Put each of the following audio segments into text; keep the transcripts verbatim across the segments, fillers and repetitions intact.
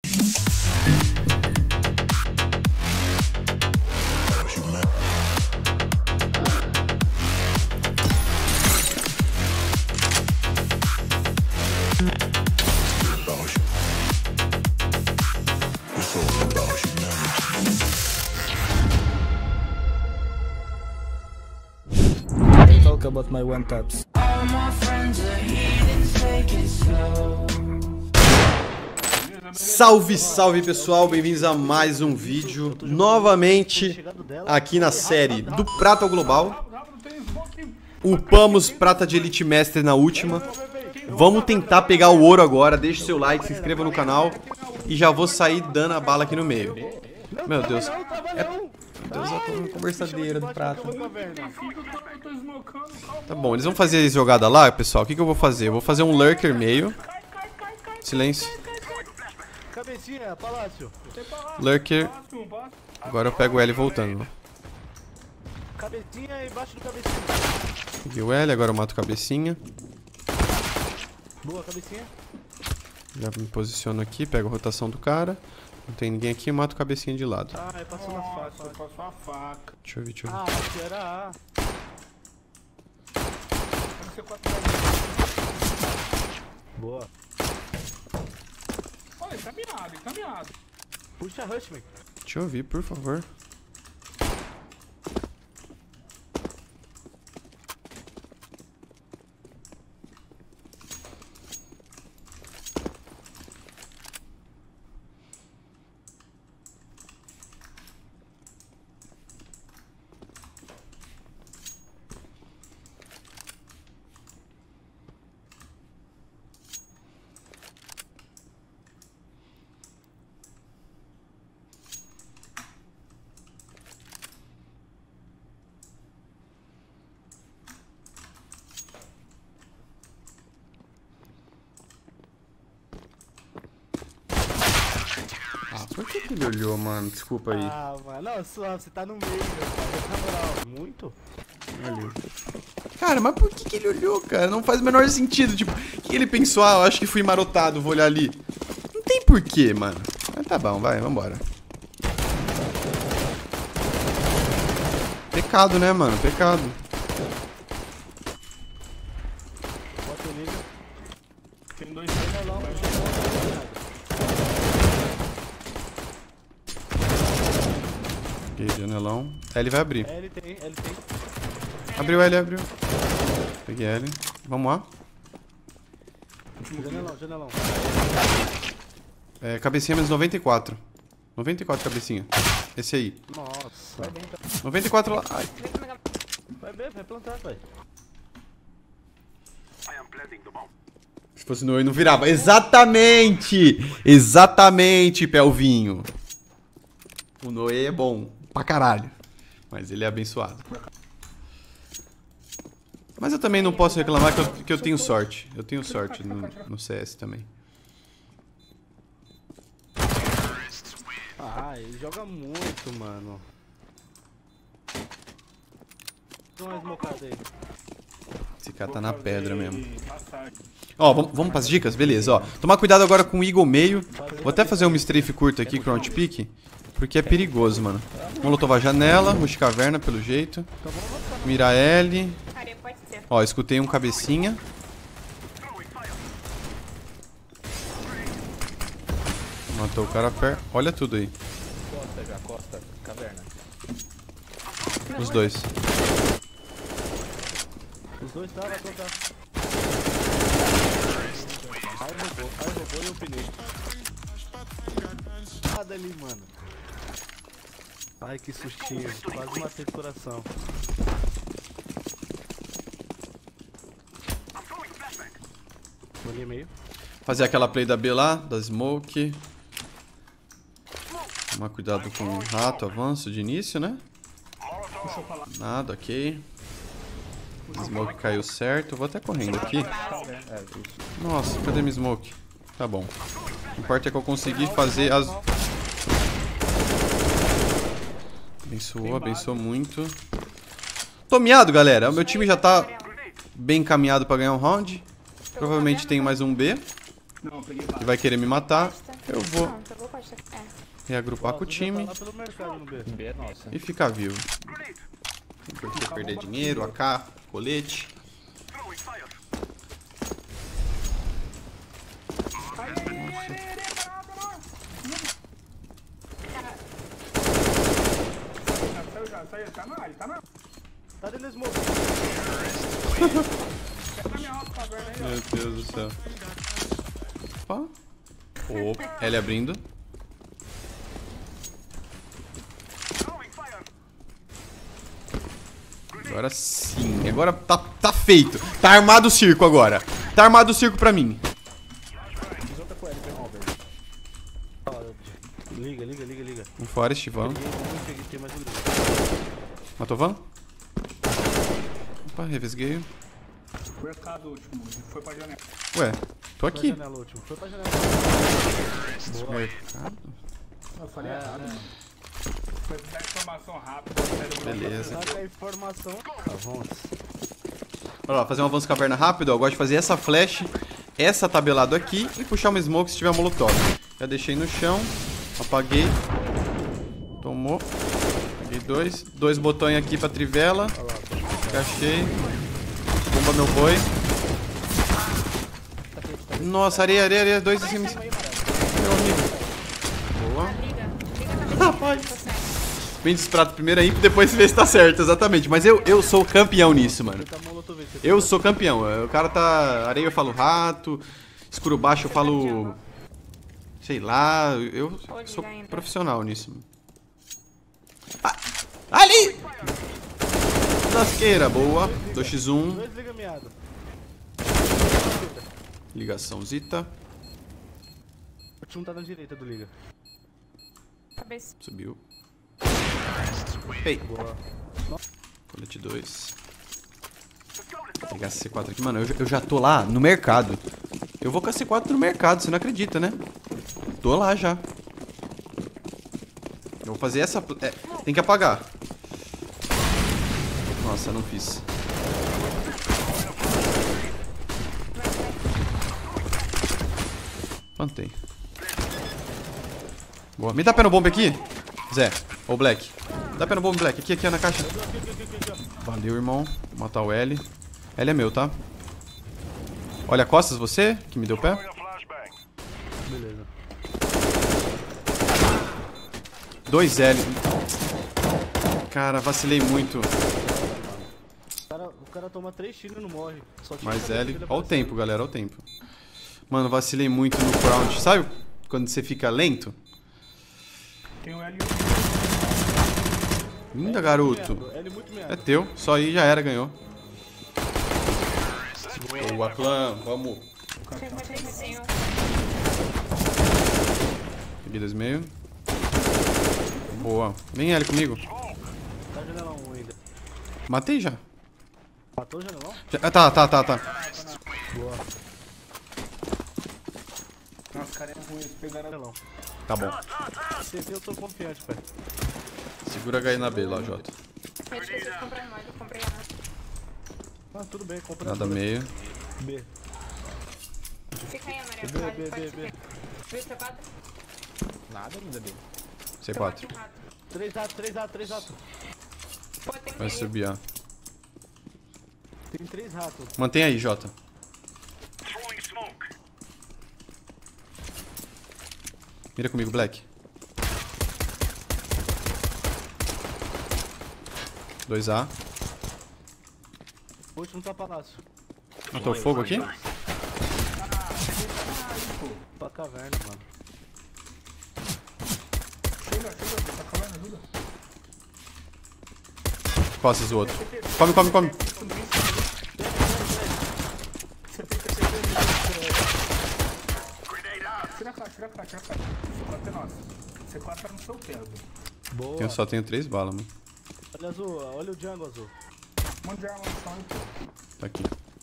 Talk about my one taps. Salve, salve pessoal, bem-vindos a mais um vídeo, novamente aqui na série do Prata ao Global. Upamos Prata de Elite Master na última. Vamos tentar pegar o ouro agora, deixa o seu like, se inscreva no canal e já vou sair dando a bala aqui no meio. Meu Deus, é... Meu Deus, eu tô uma conversadeira do Prata. Tá bom, eles vão fazer a jogada lá, pessoal. O que, que eu vou fazer? Eu vou fazer um lurker meio. Silêncio. Cabecinha, palácio. Lurker. Agora eu pego o L voltando. Cabecinha embaixo do cabecinha. Peguei o L, agora eu mato cabecinha. Boa, cabecinha. Já me posiciono aqui, pego a rotação do cara. Não tem ninguém aqui, mato cabecinha de lado. Ah, eu passo na faca. Passou a faca. Deixa eu ver, deixa eu ver. Ah, que era A. Boa. Olha, encaminhado, encaminhado. Puxa Rushman. Deixa eu ouvir, por favor. Por que, que ele olhou, mano? Desculpa aí. Ah, mano. Não, suave, você tá no meio, cara. Na moral, muito? Olhou. Cara, mas por que, que ele olhou, cara? Não faz o menor sentido. Tipo, o que ele pensou? Ah, eu acho que fui marotado, vou olhar ali. Não tem porquê, mano. Mas tá bom, vai, vambora. Pecado, né, mano? Pecado. Bota o nível. Tem dois janelão. Peguei janelão. L vai abrir. L tem, L tem. Abriu L, abriu. Peguei L. Vamos lá. Janelão, janelão. É, cabecinha menos noventa e quatro. noventa e quatro cabecinha. Esse aí. Nossa. noventa e quatro lá. Ai. Vai ver, vai plantar, pai. Se fosse no Noé, não virava. Exatamente! Exatamente, Pelvinho. O Noé é bom pra caralho. Mas ele é abençoado. Mas eu também não posso reclamar que eu, que eu tenho sorte. Eu tenho sorte no, no C S também. Ah, ele joga muito, mano. Dá uma smocada aí. Esse cara tá na pedra mesmo. Ó, vamos, vamos pras dicas? Beleza, ó. Tomar cuidado agora com o Eagle meio. Vou até fazer um strafe curto aqui, front pick. Porque é perigoso, mano. Molotov a janela, rush caverna, pelo jeito. Mira L. Ó, escutei um cabecinha. Matou o cara perto. Olha tudo aí. Costa já, costa, caverna. Os dois. Os dois tá, vai plantar. Ai, roubou, ai, roubou e eu pinei. Nada ali, mano. Ai, que sustinho. Quase matei o coração. Molhei meio. Fazer aquela play da B lá, da smoke. Tomar cuidado com o rato, avanço de início, né? Nada, ok. Smoke caiu certo. Vou até correndo aqui. Nossa, cadê minha smoke? Tá bom. O que importa é que eu consegui fazer as... Abençoou, abençoou muito. Tô miado, galera. O meu time já tá bem encaminhado pra ganhar um round. Provavelmente tem mais um B. Não, peguei E vai querer me matar. Eu vou Não, pegou costa. É. reagrupar com o time Tá lá pelo mercado no B. B é nossa. e ficar vivo. Não precisa perder dinheiro, A K, colete. Saiu já, saiu, tá na, ele tá na. Tá dentro da smoke. Tá na minha alta caverna aí, ó. Meu Deus do céu. Opa. Opa. L abrindo. Agora sim. Agora tá, tá feito. Tá armado o circo agora. Tá armado o circo pra mim. Ó, liga, liga, liga, liga. Um Forest, Van. Peguei um, peguei, tem mais um liga. Matou Van? Opa, revesguei. Foi a casa último, foi pra janela. Ué, tô Foi aqui. pra janela último. Foi pra janela. Boa. Mercado. Eu falei É, errado, é. mano. Foi dar informação rápida. Beleza. Saca a informação. Avança. Olha lá, fazer um avanço caverna rápido, ó. Eu gosto de fazer essa flash, essa tabelado aqui e puxar uma smoke se tiver molotov. Já deixei no chão, apaguei. Tomou. Peguei dois. Dois botões aqui pra trivela. Encaixei. Bomba meu boi. Nossa, areia, areia, areia. Dois em cima. Meu amigo. Boa. Liga. Liga também. Rapaz. Vem desprato primeiro aí, depois vê se tá certo, exatamente. Mas eu, eu sou campeão nisso, mano. Tá molotov, você Eu sou campeão. O cara tá. Areia eu falo rato. Escuro baixo eu falo. Sei lá. Eu sou profissional nisso. Ah, ali! Lasqueira, boa. dois por um. Dois liga miado. Ligação zita. O time tá na direita do liga. Cabeça. Subiu. Ei. Boa. Colete dois. Vou pegar esse C quatro aqui. Mano, eu, eu já tô lá no mercado. Eu vou com a C quatro no mercado, você não acredita, né? Tô lá já. Eu vou fazer essa... É, tem que apagar. Nossa, não fiz. Plantei. Boa. Me dá pé no bomba aqui, Zé. Ou Black. Dá pé no bomba, Black. Aqui, aqui, ó, na caixa. Valeu, irmão. Vou matar o L. L é meu, tá? Olha, costas você, que me deu pé. Beleza. dois L. Cara, vacilei muito. O cara, o cara toma três tiros e não morre. Só tira Mais a cabeça L. dele Olha o pra tempo, galera, olha o tempo. Mano, vacilei muito no crouch. Sabe quando você fica lento? Tem um L Linda, cima. garoto. Meado, L muito meado. É teu. Só aí já era, ganhou. Boa, clã. Vamos. Tem uma tem um. Peguei dois meio. Boa. Vem L comigo. Tá janelão um ainda. Matei já. Matou o janelão? Já- ah, tá, tá, tá, tá. Boa. Nossa, cara é ruim, pegaram Janelão. Tá bom. C T eu tô confiante, pai. Segura H na B lá, Jota. Eu esqueci de comprar mais, eu comprei a Ah, tudo bem, compra Nada tudo. meio. B. Fica aí, amarelo. B, Pode, B, pode B, ficar. B. Viu C quatro? Nada ainda dele. C quatro. três A, três A, três A. Pô, tem Vai meio. subir, ó. Tem três ratos. Mantém aí, Jota. Mira comigo, Black. dois A. O último tá palácio. Matou fogo aqui? Pra caverna, mano. Chega, chega, tá calando, ajuda. Costas o outro. Come, come, come. Tira a caixa, tira a caixa, tira a caixa. C quatro é nossa. C quatro tá no seu pé, velho. Boa. Eu só tenho três balas, mano. Olha azul, olha o jungle azul. Um monte de arma no chão aí, pô. Tá aqui.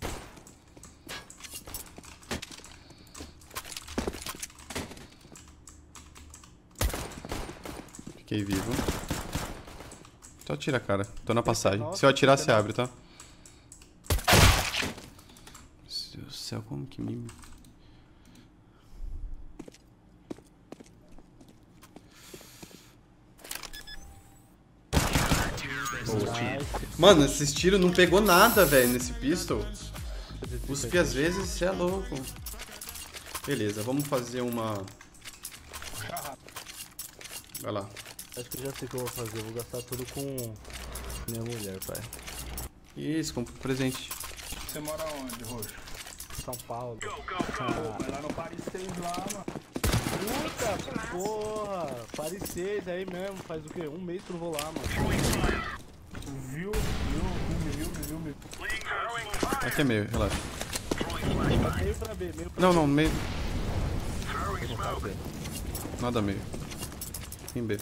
Fiquei vivo. Só atira, cara. Tô na passagem. Se eu atirar, você abre, tá? Meu Deus do céu, como que me... Mano, esses tiros não pegou nada, velho, nesse pistol. Cuspe às vezes, você é louco. Beleza, vamos fazer uma... Vai lá. Acho que eu já sei o que eu vou fazer. Eu vou gastar tudo com minha mulher, pai. Isso, compra um presente. Você mora onde, Roxo? São Paulo. Pô, vai lá no Paris seis lá, mano. Puta porra! Paris seis aí mesmo. Faz o quê? Um mês que eu vou lá, mano. Viu? Viu? Me viu, me viu, me viu. Aqui é meio, relaxa. Meio pra B, meio pra Não, não, meio. B. Nada meio. Em B.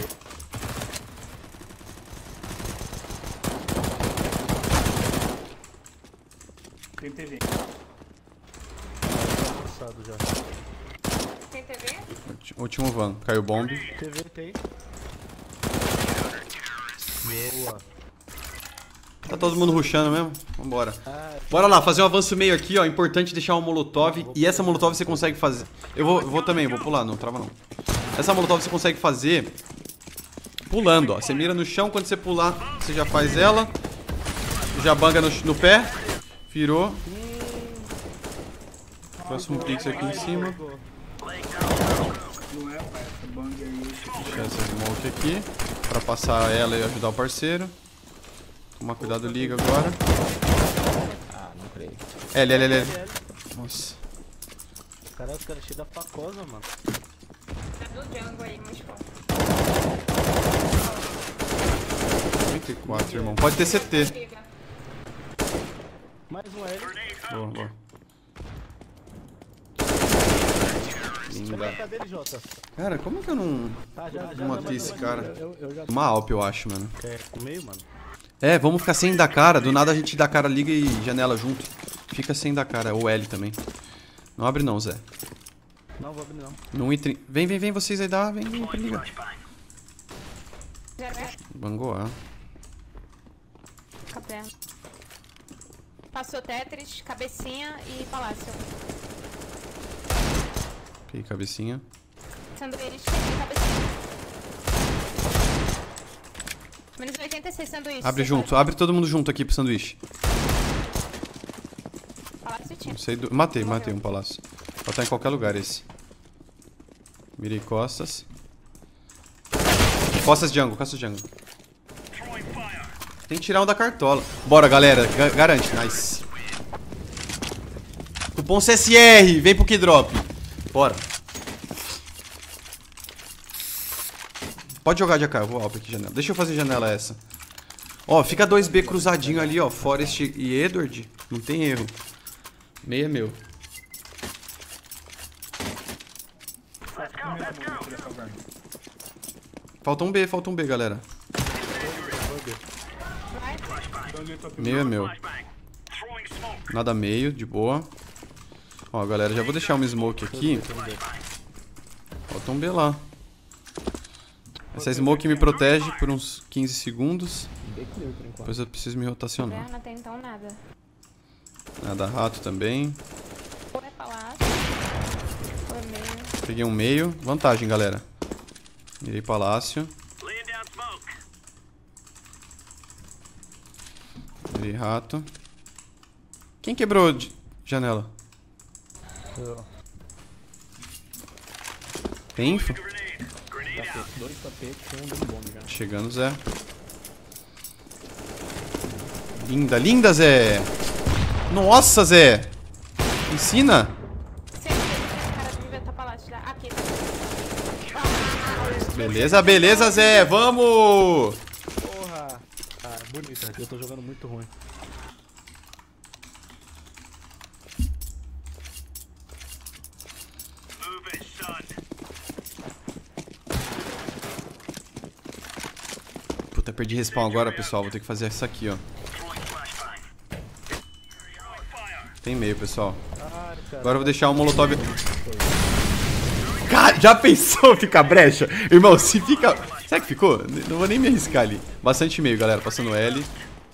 Tem T V. Passado já. Tem T V? Último van. Caiu bomb. T V tem. Boa. Tá todo mundo rushando mesmo? Vambora. Ah, Bora lá, fazer um avanço meio aqui, ó. Importante deixar uma molotov. E essa molotov você consegue fazer. Eu vou, eu vou também, vou pular, não trava não. Essa molotov você consegue fazer pulando, ó. Você mira no chão, quando você pular, você já faz ela. Já banga no, no pé. Virou. Próximo pix aqui em cima. Não é, pai, essa bang aí. Deixar essa smoke aqui. Pra passar ela e ajudar o parceiro. Tomar cuidado, liga agora. Ah, não creio. L, L, L, L. Nossa. Caralho, os caras cheios da facosa, mano. Tá do Django aí, Moscou. trinta e quatro, irmão. Pode ter C T. Liga. Mais um L. Boa, boa. Cadê Linda. a cadê ele, Jota? Cara, como que eu não... Tá, já, já. Não matei já, esse já, cara. Eu, eu já... Uma Alp, eu acho, mano. É, o meio, mano? É, vamos ficar sem dar cara. Do nada a gente dá cara, liga e janela junto. Fica sem dar cara. Ou L também. Não abre não, Zé. Não, vou abrir não. No trinta. Vem, vem, vem vocês aí, dá. Vem, vem, liga. Zero, é? Bangou, ah. Fica perto. Passou Tetris, cabecinha e palácio. Ok, cabecinha. Sanduíche e cabecinha. Menos oitenta e seis sanduíches. Abre você junto. pode. Abre todo mundo junto aqui pro sanduíche. Palácio tinha. Não sei do... Matei, matei um palácio. Pode estar em qualquer lugar esse. Mirei costas. Costas Django, costas Django. Tem que tirar um da cartola. Bora, galera. Ga- garante. Nice. Cupom C S R. Vem pro Keydrop. Bora. Pode jogar de A K. Eu vou Alp aqui, janela. Deixa eu fazer janela essa. Ó, fica dois B cruzadinho ali, ó. Forest e Edward. Não tem erro. Meio é meu. Falta um B, falta um B, galera. Meio é meu. Nada meio, de boa. Ó, galera, já vou deixar uma smoke aqui. Falta um B lá. Essa smoke me protege por uns quinze segundos. Bem clear por enquanto. Depois eu preciso me rotacionar. Não tem então nada. Nada rato também. Ou é palácio, ou é meio. Peguei um meio. Vantagem, galera. Mirei palácio. Mirei rato. Quem quebrou de janela? Eu. Tem info? Tapete, dois tapetes e um dando bomb já. Chegando, Zé. Linda, linda, Zé! Nossa, Zé! Ensina! Certeza que esse cara devia estar palácio lá. Aqui, tá. Beleza, beleza, Zé! Vamos! Porra! Ah, bonito, eu tô jogando muito ruim. Puta, perdi respawn agora, pessoal. Vou ter que fazer isso aqui, ó. Tem meio, pessoal. Agora eu vou deixar o molotov... Cara, já pensou ficar brecha? Irmão, se fica... Será que ficou? Não vou nem me arriscar ali. Bastante meio, galera. Passando L.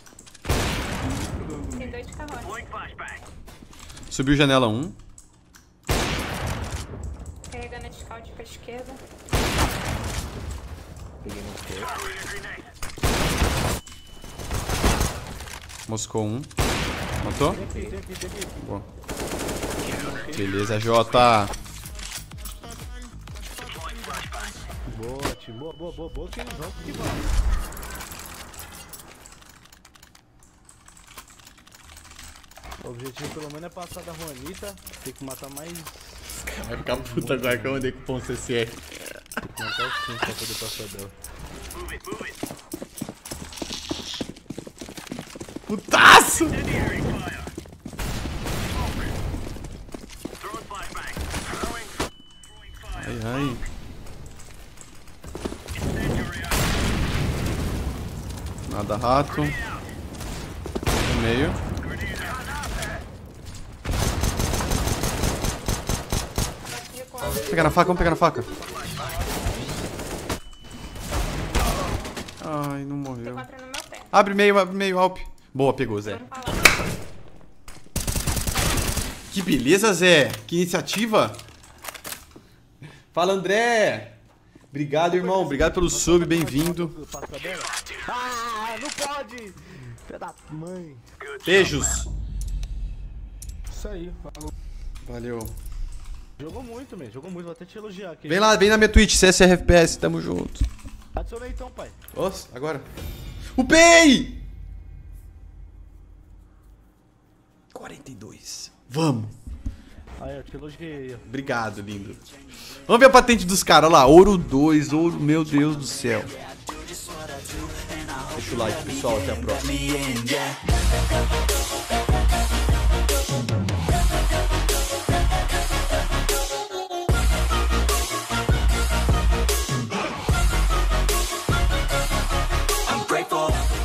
Tem dois de carroça. Subiu janela um. Carregando a scout pra esquerda. Peguei no esquerdo. Moscou um. Matou? Tem aqui, tem aqui, tem aqui. Boa. Beleza, Jota. Boa, time. Boa, boa, boa, boa. Que eles vão, que vão. O objetivo pelo menos é passar da Juanita. Tem que matar mais. Vai ficar puta agora que eu andei com o pão C C R. Tem que matar os cinco pra poder passar dela. Putaço! Ai, ai. Nada rato. No meio. Vamos pegar na faca, vamos pegar na faca. Ai, não morreu. Quatro no meu pé. Abre meio, abre meio, Alp. Boa, pegou, Zé. Que beleza, Zé. Que iniciativa. Fala, André. Obrigado, irmão. Obrigado pelo sub, bem-vindo. Ah, não pode! Filha da mãe. Beijos. Isso aí, falou. Valeu. Jogou muito, man. Jogou muito. Vou até te elogiar aqui. Vem lá, vem na minha Twitch, C S R F P S, tamo junto. Adicionei então, pai. Nossa, agora. Upei! quarenta e dois. Vamos. Aí, eu te elogiei. Obrigado, lindo. Vamos ver a patente dos caras lá. Ouro dois, ouro, meu Deus do céu. Deixa o like, pessoal. Até a próxima. Grateful